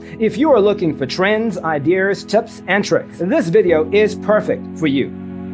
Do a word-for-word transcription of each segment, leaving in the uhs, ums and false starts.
If you are looking for trends, ideas, tips, and tricks, this video is perfect for you.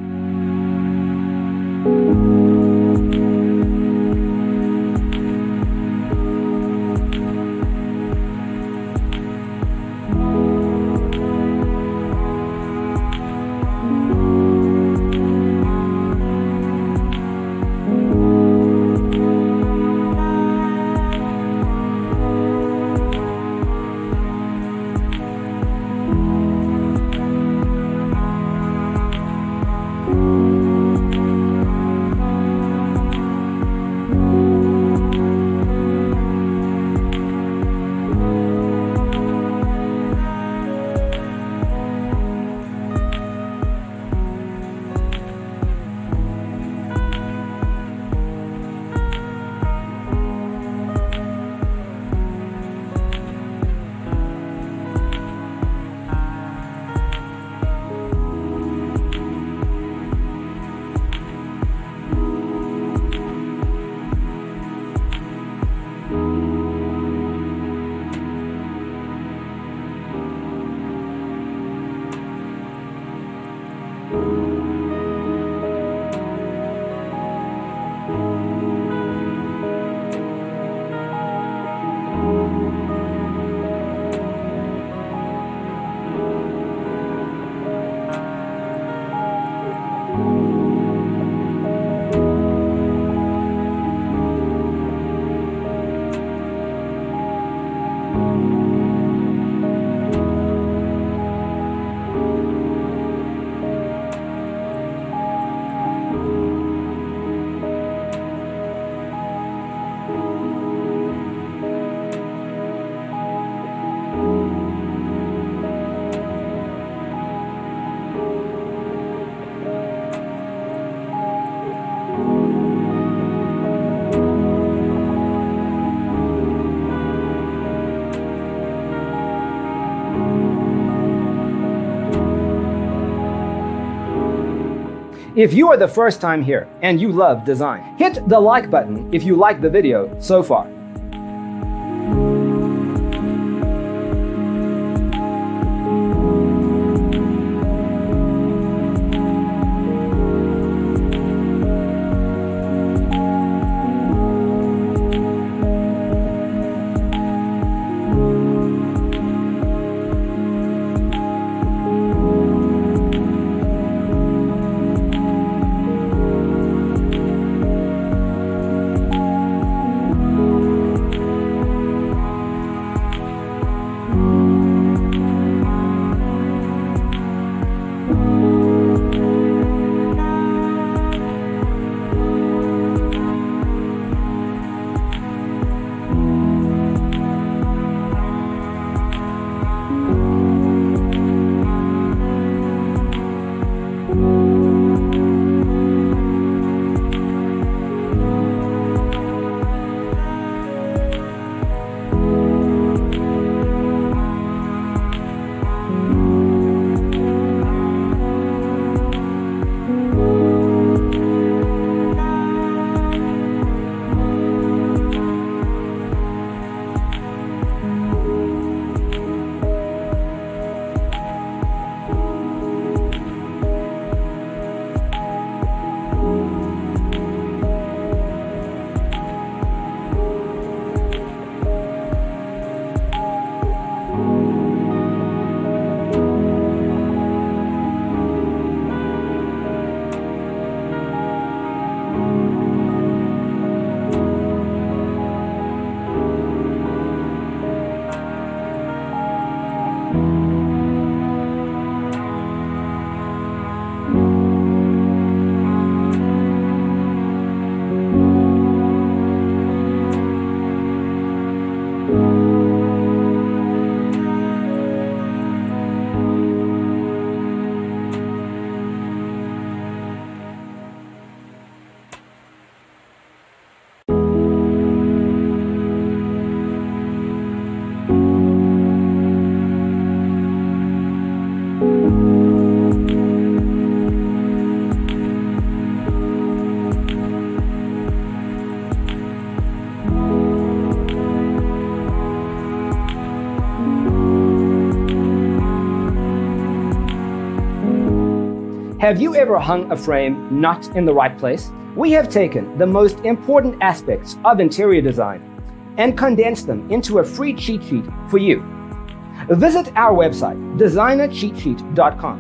If you are the first time here and you love design, hit the like button if you like the video so far. Have you ever hung a frame not in the right place? We have taken the most important aspects of interior design and condensed them into a free cheat sheet for you. Visit our website, designer cheat sheet dot com.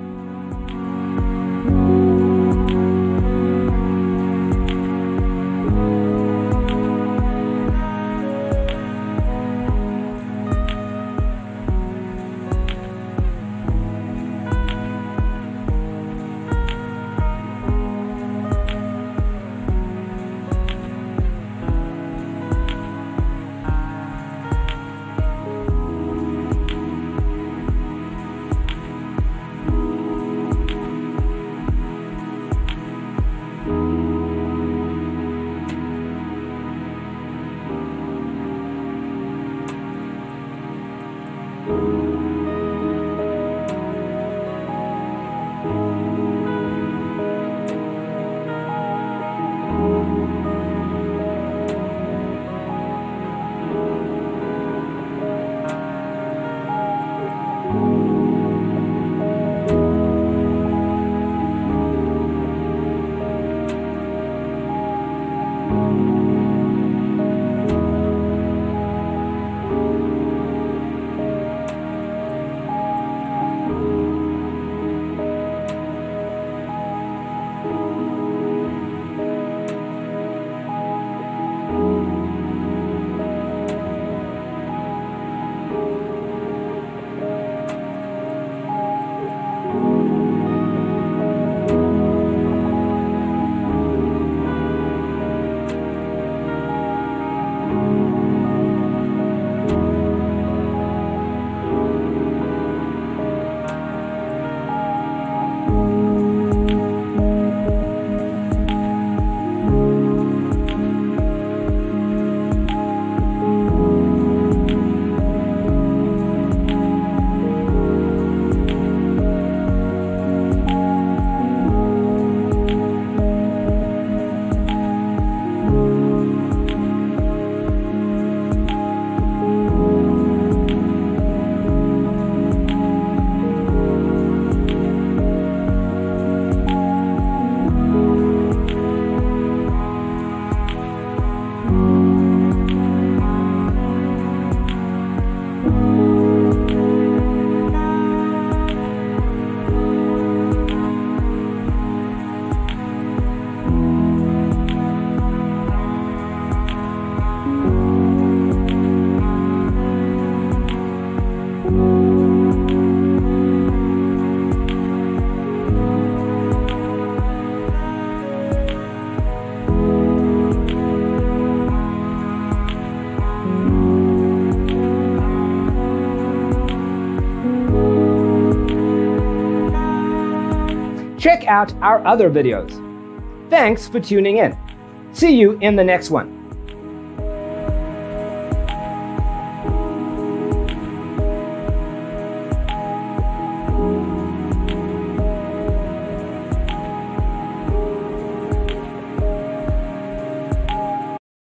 Check out our other videos. Thanks for tuning in. See you in the next one.